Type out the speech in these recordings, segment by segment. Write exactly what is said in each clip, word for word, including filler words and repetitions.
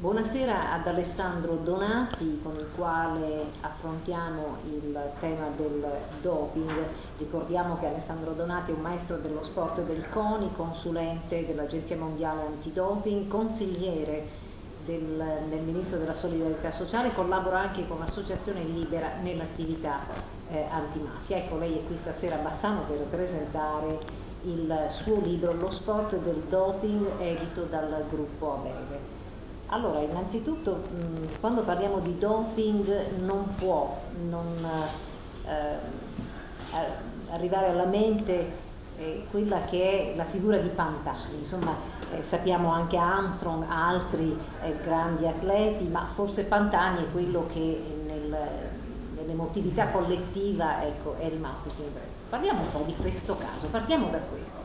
Buonasera ad Alessandro Donati, con il quale affrontiamo il tema del doping. Ricordiamo che Alessandro Donati è un maestro dello sport e del CONI, consulente dell'Agenzia Mondiale Antidoping, consigliere del, del Ministro della Solidarietà Sociale, collabora anche con l'Associazione Libera nell'attività eh, antimafia. Ecco, lei è qui stasera a Bassano per presentare il suo libro Lo sport del doping, edito dal gruppo Abebe. Allora, innanzitutto, mh, quando parliamo di doping non può non eh, arrivare alla mente eh, quella che è la figura di Pantani. Insomma, eh, sappiamo anche Armstrong, altri eh, grandi atleti, ma forse Pantani è quello che nel, nell'emotività collettiva, ecco, è rimasto più impresso. Parliamo un po' di questo caso, partiamo da questo.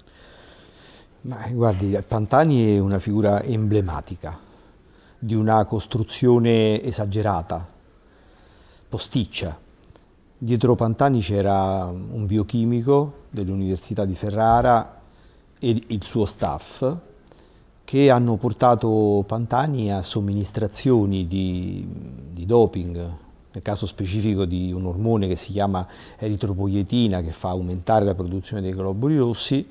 Ma, guardi, Pantani è una figura emblematica di una costruzione esagerata, posticcia. Dietro Pantani c'era un biochimico dell'Università di Ferrara e il suo staff che hanno portato Pantani a somministrazioni di, di doping, nel caso specifico di un ormone che si chiama eritropoietina, che fa aumentare la produzione dei globuli rossi.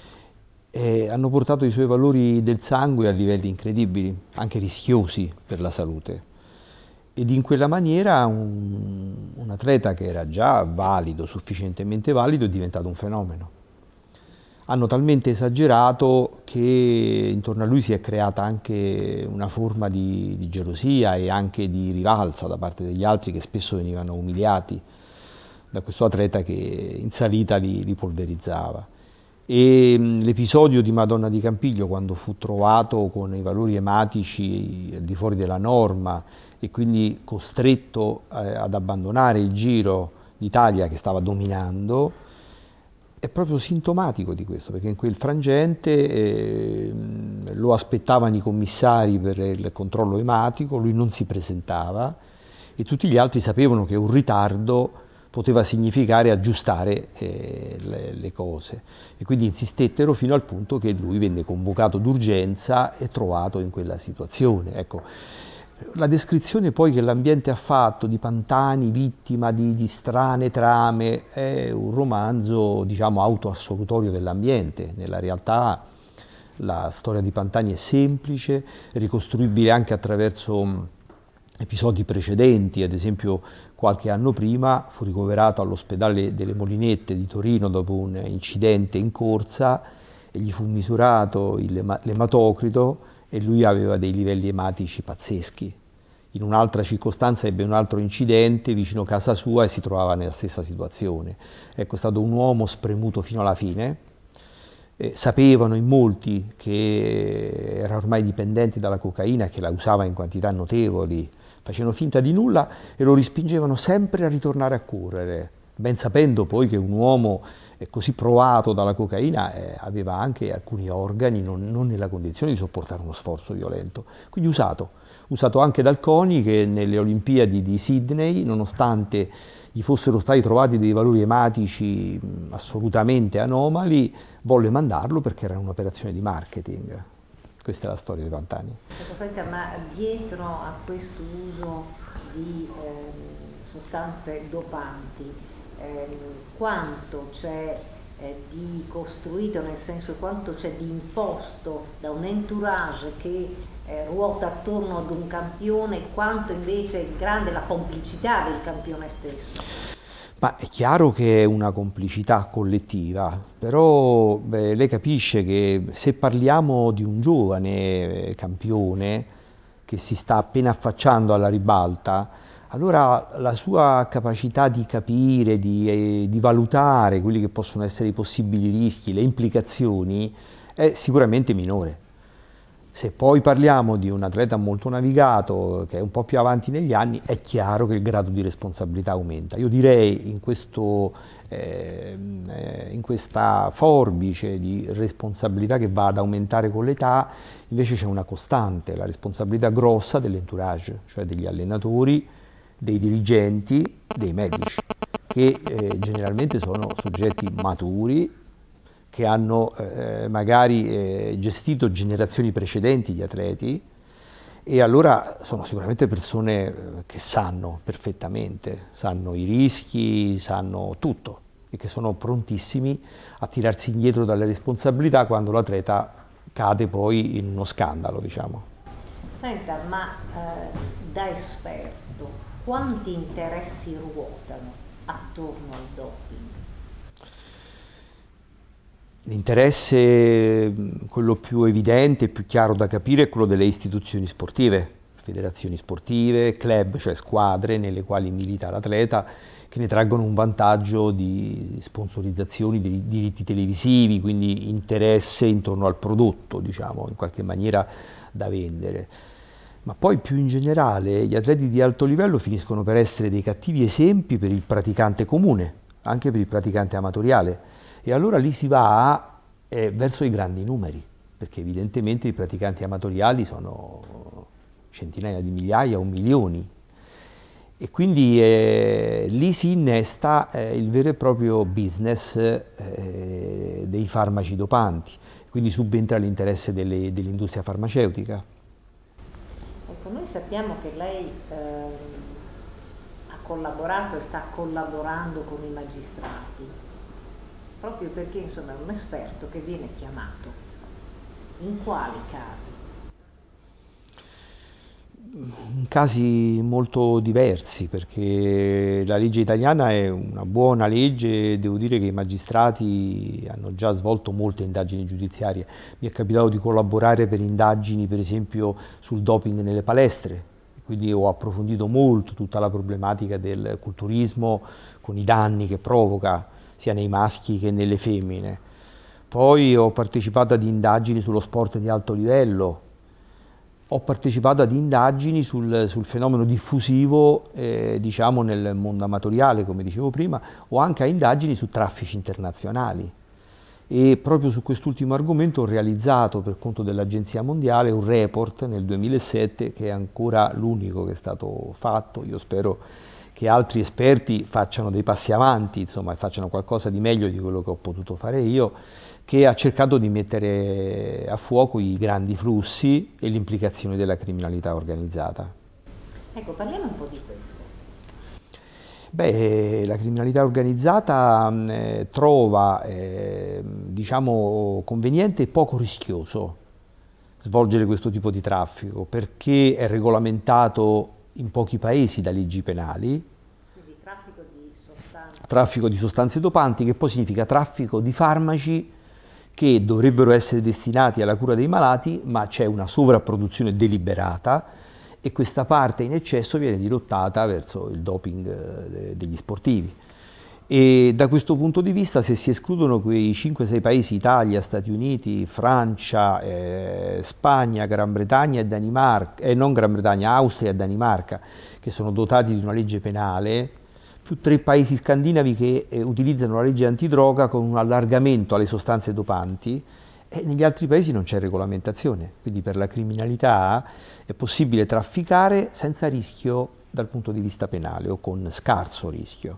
E hanno portato i suoi valori del sangue a livelli incredibili, anche rischiosi per la salute. Ed in quella maniera un, un atleta che era già valido, sufficientemente valido, è diventato un fenomeno. Hanno talmente esagerato che intorno a lui si è creata anche una forma di, di gelosia e anche di rivalsa da parte degli altri, che spesso venivano umiliati da questo atleta che in salita li, li polverizzava. E l'episodio di Madonna di Campiglio, quando fu trovato con i valori ematici al di fuori della norma e quindi costretto eh, ad abbandonare il Giro d'Italia che stava dominando, è proprio sintomatico di questo, perché in quel frangente eh, lo aspettavano i commissari per il controllo ematico, lui non si presentava e tutti gli altri sapevano che un ritardo poteva significare aggiustare eh, le, le cose, e quindi insistettero fino al punto che lui venne convocato d'urgenza e trovato in quella situazione. Ecco, la descrizione poi che l'ambiente ha fatto di Pantani vittima di, di strane trame è un romanzo, diciamo, autoassolutorio dell'ambiente. Nella realtà la storia di Pantani è semplice, ricostruibile anche attraverso episodi precedenti. Ad esempio, qualche anno prima fu ricoverato all'ospedale delle Molinette di Torino dopo un incidente in corsa e gli fu misurato l'ematocrito e lui aveva dei livelli ematici pazzeschi. In un'altra circostanza ebbe un altro incidente vicino a casa sua e si trovava nella stessa situazione. Ecco, è stato un uomo spremuto fino alla fine. Eh, sapevano in molti che era ormai dipendente dalla cocaina e che la usava in quantità notevoli. Facevano finta di nulla e lo respingevano sempre a ritornare a correre, ben sapendo poi che un uomo così provato dalla cocaina eh, aveva anche alcuni organi non, non nella condizione di sopportare uno sforzo violento. Quindi usato, usato anche dal CONI, che nelle Olimpiadi di Sydney, nonostante gli fossero stati trovati dei valori ematici mh, assolutamente anomali, volle mandarlo perché era un'operazione di marketing. Questa è la storia di Pantani. Senta, ma dietro a questo uso di eh, sostanze dopanti, eh, quanto c'è eh, di costruito, nel senso quanto c'è di imposto da un entourage che eh, ruota attorno ad un campione, quanto invece è grande la complicità del campione stesso? Ma è chiaro che è una complicità collettiva, però beh, lei capisce che se parliamo di un giovane campione che si sta appena affacciando alla ribalta, allora la sua capacità di capire, di, eh, di valutare quelli che possono essere i possibili rischi, le implicazioni, è sicuramente minore. Se poi parliamo di un atleta molto navigato, che è un po' più avanti negli anni, è chiaro che il grado di responsabilità aumenta. Io direi in, questo, eh, in questa forbice di responsabilità che va ad aumentare con l'età, invece c'è una costante, la responsabilità grossa dell'entourage, cioè degli allenatori, dei dirigenti, dei medici, che eh, generalmente sono soggetti maturi, che hanno eh, magari eh, gestito generazioni precedenti di atleti E allora sono sicuramente persone che sanno perfettamente, sanno i rischi, sanno tutto e che sono prontissimi a tirarsi indietro dalle responsabilità quando l'atleta cade poi in uno scandalo, diciamo. Senta, ma eh, da esperto, quanti interessi ruotano attorno al doping? L'interesse, quello più evidente e più chiaro da capire, è quello delle istituzioni sportive, federazioni sportive, club, cioè squadre nelle quali milita l'atleta, che ne traggono un vantaggio di sponsorizzazioni, di diritti televisivi, quindi interesse intorno al prodotto, diciamo, in qualche maniera da vendere. Ma poi più in generale gli atleti di alto livello finiscono per essere dei cattivi esempi per il praticante comune, anche per il praticante amatoriale. E allora lì si va eh, verso i grandi numeri, perché evidentemente i praticanti amatoriali sono centinaia di migliaia o milioni. E quindi eh, lì si innesta eh, il vero e proprio business eh, dei farmaci dopanti, quindi subentra l'interesse dell'industria farmaceutica. Ecco, noi sappiamo che lei eh, ha collaborato e sta collaborando con i magistrati, proprio perché insomma è un esperto che viene chiamato. In quali casi? In casi molto diversi, perché la legge italiana è una buona legge, devo dire che i magistrati hanno già svolto molte indagini giudiziarie. Mi è capitato di collaborare per indagini, per esempio, sul doping nelle palestre, quindi ho approfondito molto tutta la problematica del culturismo con i danni che provoca sia nei maschi che nelle femmine. Poi ho partecipato ad indagini sullo sport di alto livello, ho partecipato ad indagini sul, sul fenomeno diffusivo eh, diciamo nel mondo amatoriale, come dicevo prima, o anche a indagini su traffici internazionali. E proprio su quest'ultimo argomento ho realizzato per conto dell'Agenzia Mondiale un report nel duemilasette che è ancora l'unico che è stato fatto. Io spero che altri esperti facciano dei passi avanti, insomma, e facciano qualcosa di meglio di quello che ho potuto fare io, che ha cercato di mettere a fuoco i grandi flussi e le implicazioni della criminalità organizzata. Ecco, parliamo un po' di questo. Beh, la criminalità organizzata eh, trova, eh, diciamo, conveniente e poco rischioso svolgere questo tipo di traffico, perché è regolamentato in pochi paesi da leggi penali. Quindi traffico di sostanze. Traffico di sostanze dopanti, che poi significa traffico di farmaci che dovrebbero essere destinati alla cura dei malati, ma c'è una sovrapproduzione deliberata e questa parte in eccesso viene dirottata verso il doping degli sportivi. E da questo punto di vista, se si escludono quei cinque sei paesi, Italia, Stati Uniti, Francia, eh, Spagna, Gran Bretagna e Danimarca, eh, non Gran Bretagna, Austria e Danimarca, che sono dotati di una legge penale, più tre paesi scandinavi che eh, utilizzano la legge antidroga con un allargamento alle sostanze dopanti, e negli altri paesi non c'è regolamentazione, quindi per la criminalità è possibile trafficare senza rischio dal punto di vista penale o con scarso rischio.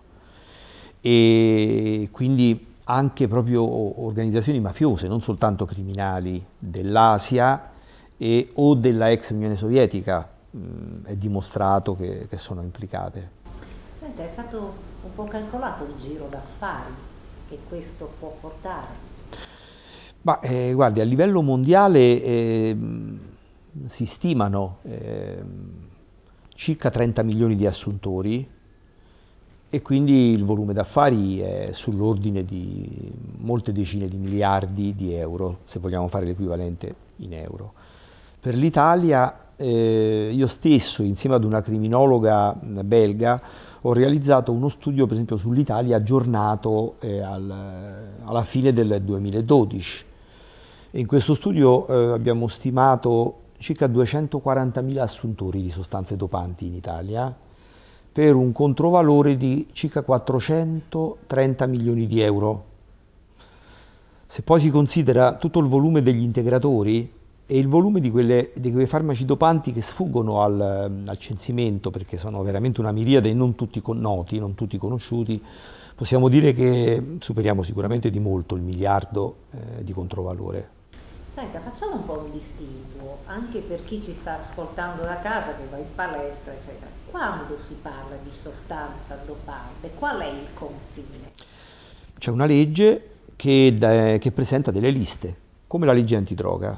E quindi anche proprio organizzazioni mafiose, non soltanto criminali dell'Asia e, o della ex Unione Sovietica, mh, è dimostrato che, che sono implicate. Senta, è stato un po' calcolato il giro d'affari che questo può portare? Ma eh, guardi, a livello mondiale eh, si stimano eh, circa trenta milioni di assuntori e quindi il volume d'affari è sull'ordine di molte decine di miliardi di euro, se vogliamo fare l'equivalente in euro. Per l'Italia, eh, io stesso, insieme ad una criminologa belga, ho realizzato uno studio, per esempio, sull'Italia aggiornato eh, al, alla fine del duemiladodici. E in questo studio eh, abbiamo stimato circa duecentoquarantamila assuntori di sostanze dopanti in Italia, per un controvalore di circa quattrocentotrenta milioni di euro. Se poi si considera tutto il volume degli integratori e il volume di, quelle, di quei farmaci dopanti che sfuggono al, al censimento, perché sono veramente una miriade e non tutti noti, non tutti conosciuti, possiamo dire che superiamo sicuramente di molto il miliardo eh, di controvalore. Senta, facciamo un po' un distinguo, anche per chi ci sta ascoltando da casa, che va in palestra, eccetera. Quando si parla di sostanza dopante, qual è il confine? C'è una legge che, da- che presenta delle liste, come la legge antidroga,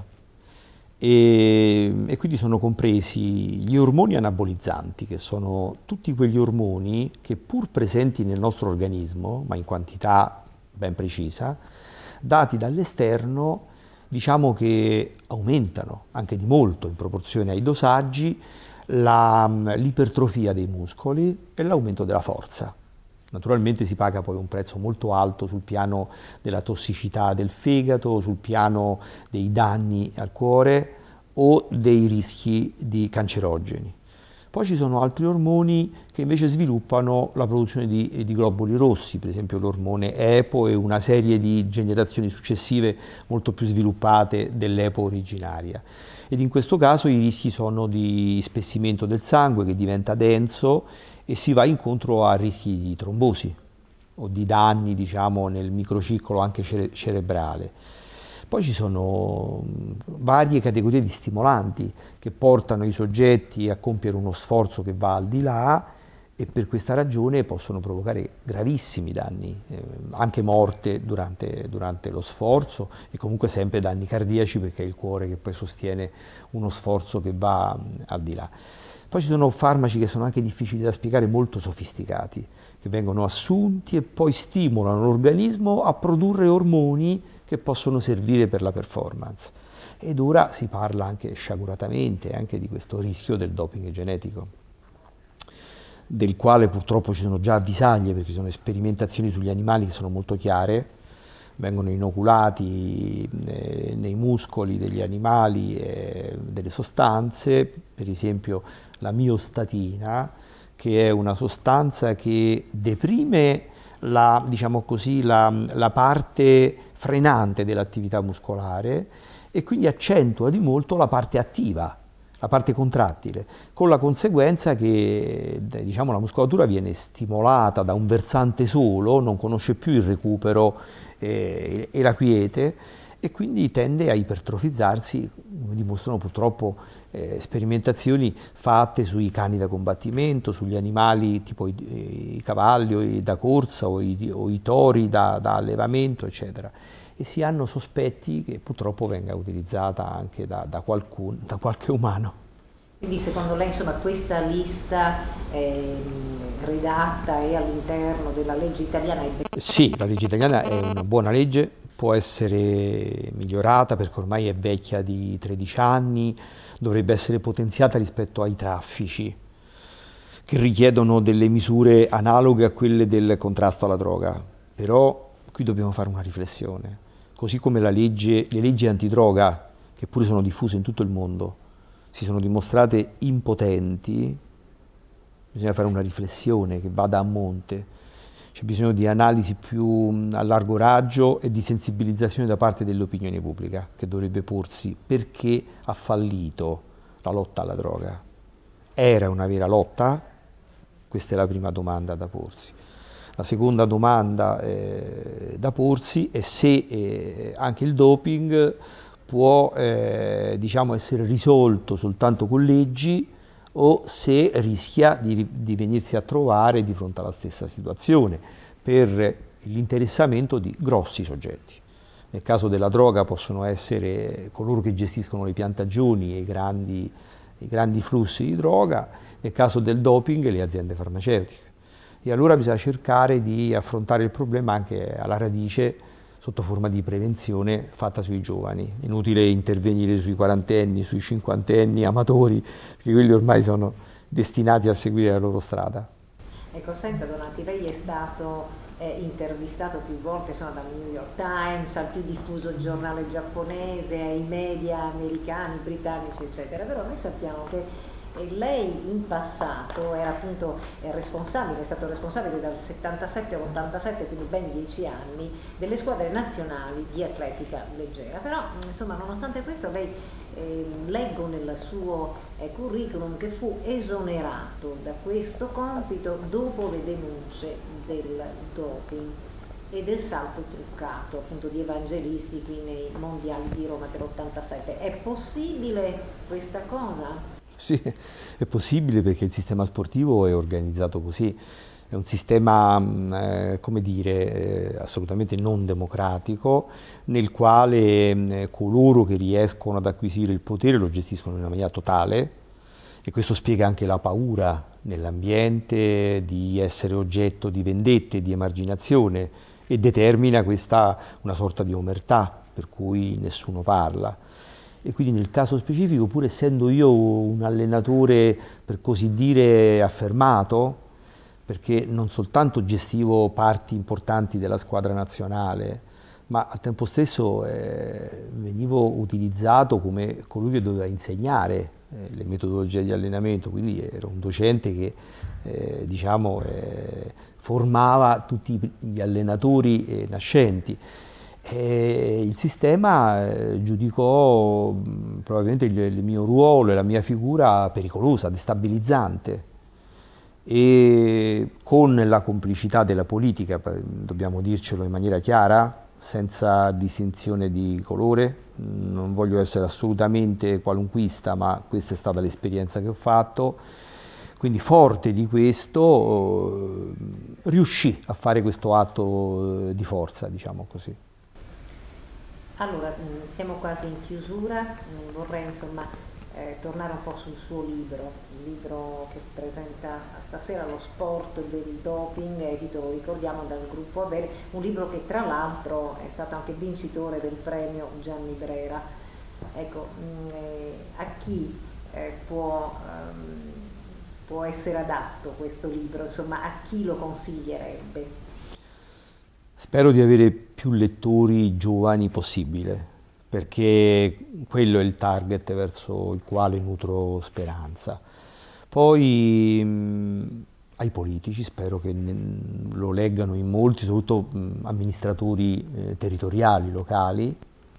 e, e quindi sono compresi gli ormoni anabolizzanti, che sono tutti quegli ormoni che, pur presenti nel nostro organismo, ma in quantità ben precisa, dati dall'esterno, diciamo che aumentano anche di molto in proporzione ai dosaggi la- l'ipertrofia dei muscoli e l'aumento della forza. Naturalmente si paga poi un prezzo molto alto sul piano della tossicità del fegato, sul piano dei danni al cuore o dei rischi di cancerogeni. Poi ci sono altri ormoni che invece sviluppano la produzione di, di globuli rossi, per esempio l'ormone EPO e una serie di generazioni successive molto più sviluppate dell'EPO originaria. Ed in questo caso i rischi sono di spessimento del sangue che diventa denso e si va incontro a rischi di trombosi o di danni, diciamo, nel microcircolo anche cere- cerebrale. Poi ci sono varie categorie di stimolanti che portano i soggetti a compiere uno sforzo che va al di là e per questa ragione possono provocare gravissimi danni, eh, anche morte durante, durante lo sforzo e comunque sempre danni cardiaci perché è il cuore che poi sostiene uno sforzo che va mh, al di là. Poi ci sono farmaci che sono anche difficili da spiegare, molto sofisticati, che vengono assunti e poi stimolano l'organismo a produrre ormoni che possono servire per la performance. Ed ora si parla anche sciaguratamente anche di questo rischio del doping genetico, del quale purtroppo ci sono già avvisaglie perché ci sono sperimentazioni sugli animali che sono molto chiare, vengono inoculati eh, nei muscoli degli animali eh, delle sostanze, per esempio la miostatina, che è una sostanza che deprime la, diciamo così, la, la parte frenante dell'attività muscolare e quindi accentua di molto la parte attiva, la parte contrattile, con la conseguenza che diciamo, la muscolatura viene stimolata da un versante solo, non conosce più il recupero eh, e la quiete e quindi tende a ipertrofizzarsi, come dimostrano purtroppo eh, sperimentazioni fatte sui cani da combattimento, sugli animali tipo i, i cavalli o i, da corsa o i, o i tori da, da allevamento, eccetera. E si hanno sospetti che purtroppo venga utilizzata anche da, da, qualcun, da qualche umano. Quindi secondo lei insomma, questa lista eh, redatta è all'interno della legge italiana? È... Sì, la legge italiana è una buona legge, può essere migliorata perché ormai è vecchia di tredici anni, dovrebbe essere potenziata rispetto ai traffici che richiedono delle misure analoghe a quelle del contrasto alla droga. Però qui dobbiamo fare una riflessione. Così come la legge, le leggi antidroga, che pure sono diffuse in tutto il mondo, si sono dimostrate impotenti, bisogna fare una riflessione che vada a monte. C'è bisogno di analisi più a largo raggio e di sensibilizzazione da parte dell'opinione pubblica, che dovrebbe porsi perché ha fallito la lotta alla droga. Era una vera lotta? Questa è la prima domanda da porsi. La seconda domanda eh, da porsi è se eh, anche il doping può eh, diciamo essere risolto soltanto con leggi o se rischia di, di venirsi a trovare di fronte alla stessa situazione per l'interessamento di grossi soggetti. Nel caso della droga possono essere coloro che gestiscono le piantagioni e i grandi, i grandi flussi di droga, nel caso del doping le aziende farmaceutiche. E allora bisogna cercare di affrontare il problema anche alla radice sotto forma di prevenzione fatta sui giovani. Inutile intervenire sui quarantenni, sui cinquantenni, amatori, perché quelli ormai sono destinati a seguire la loro strada. Ecco, senta Donati, lei è stato eh, intervistato più volte insomma, dal New York Times, al più diffuso giornale giapponese, ai media americani, britannici, eccetera, però noi sappiamo che e lei in passato era appunto responsabile, è stato responsabile dal settantasette all'ottantasette, quindi ben dieci anni, delle squadre nazionali di atletica leggera. Però insomma nonostante questo lei eh, leggo nel suo eh, curriculum che fu esonerato da questo compito dopo le denunce del doping. e del salto truccato, appunto di Evangelisti qui nei mondiali di Roma dell'ottantasette. È possibile questa cosa? Sì, è possibile perché il sistema sportivo è organizzato così. È un sistema, eh, come dire, eh, assolutamente non democratico, nel quale eh, coloro che riescono ad acquisire il potere lo gestiscono in una maniera totale, e questo spiega anche la paura nell'ambiente di essere oggetto di vendette, di emarginazione, e determina questa una sorta di omertà per cui nessuno parla. E quindi nel caso specifico, pur essendo io un allenatore per così dire affermato, perché non soltanto gestivo parti importanti della squadra nazionale, ma al tempo stesso eh, venivo utilizzato come colui che doveva insegnare eh, le metodologie di allenamento, quindi ero un docente che eh, diciamo, eh, formava tutti gli allenatori eh, nascenti. E il sistema eh, giudicò mh, probabilmente il, il mio ruolo e la mia figura pericolosa, destabilizzante. E con la complicità della politica, dobbiamo dircelo in maniera chiara, senza distinzione di colore, non voglio essere assolutamente qualunquista, ma questa è stata l'esperienza che ho fatto, quindi forte di questo eh, riuscì a fare questo atto di forza, diciamo così. Allora, siamo quasi in chiusura, vorrei insomma eh, tornare un po' sul suo libro, il libro che presenta stasera, Lo sport del doping, edito, lo ricordiamo, dal gruppo Avere, un libro che tra l'altro è stato anche vincitore del premio Gianni Brera. Ecco, mh, eh, a chi eh, può, um, può essere adatto questo libro, insomma, a chi lo consiglierebbe? Spero di avere più lettori giovani possibile, perché quello è il target verso il quale nutro speranza. Poi mh, ai politici spero che ne, lo leggano in molti, soprattutto mh, amministratori eh, territoriali, locali,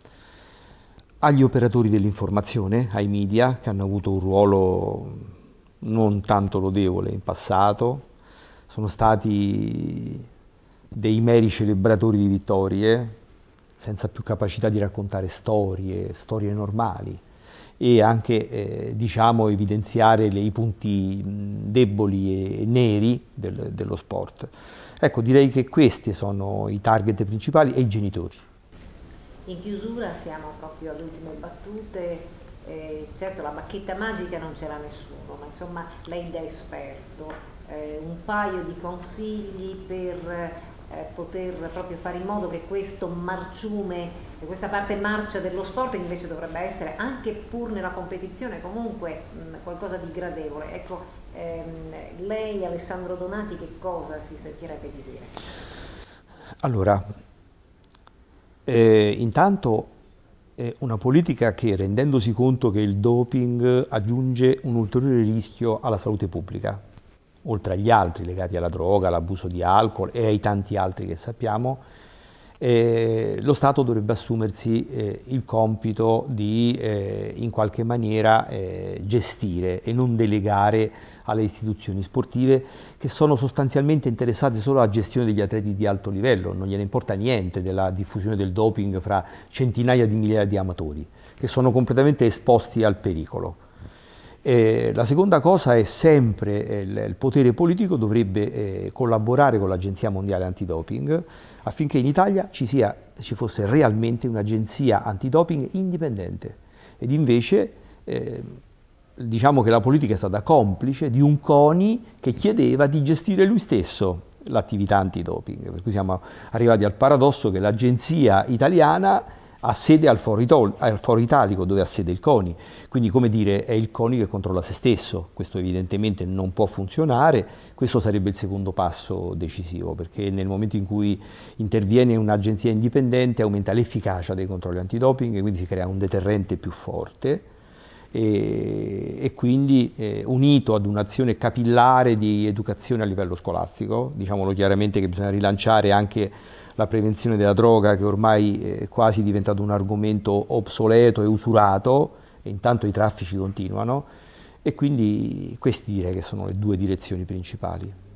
agli operatori dell'informazione, ai media, che hanno avuto un ruolo non tanto lodevole in passato, sono stati dei meri celebratori di vittorie, senza più capacità di raccontare storie, storie normali, e anche eh, diciamo, evidenziare le, i punti mh, deboli e neri del, dello sport. Ecco, direi che questi sono i target principali e i genitori. In chiusura siamo proprio alle ultime battute, eh, certo la bacchetta magica non ce l'ha nessuno, ma insomma lei da esperto, eh, un paio di consigli per Eh, poter proprio fare in modo che questo marciume, questa parte marcia dello sport, che invece dovrebbe essere anche pur nella competizione comunque mh, qualcosa di gradevole. Ecco, ehm, lei Alessandro Donati che cosa si sentirebbe di dire? Allora, eh, intanto è una politica che, rendendosi conto che il doping aggiunge un ulteriore rischio alla salute pubblica, oltre agli altri legati alla droga, all'abuso di alcol e ai tanti altri che sappiamo, eh, lo Stato dovrebbe assumersi eh, il compito di eh, in qualche maniera eh, gestire e non delegare alle istituzioni sportive, che sono sostanzialmente interessate solo alla gestione degli atleti di alto livello, non gliene importa niente della diffusione del doping fra centinaia di migliaia di amatori, che sono completamente esposti al pericolo. Eh, la seconda cosa è sempre eh, il, il potere politico dovrebbe eh, collaborare con l'Agenzia Mondiale Antidoping affinché in Italia ci, sia, ci fosse realmente un'agenzia antidoping indipendente, ed invece eh, diciamo che la politica è stata complice di un CONI che chiedeva di gestire lui stesso l'attività antidoping, per cui siamo arrivati al paradosso che l'agenzia italiana ha sede al Foro, Itol- al Foro Italico, dove ha sede il CONI, quindi come dire è il CONI che controlla se stesso. Questo evidentemente non può funzionare, questo sarebbe il secondo passo decisivo, perché nel momento in cui interviene un'agenzia indipendente aumenta l'efficacia dei controlli antidoping e quindi si crea un deterrente più forte e, e quindi eh, unito ad un'azione capillare di educazione a livello scolastico, diciamolo chiaramente che bisogna rilanciare anche la prevenzione della droga, che ormai è quasi diventato un argomento obsoleto e usurato, e intanto i traffici continuano, e quindi queste direi che sono le due direzioni principali.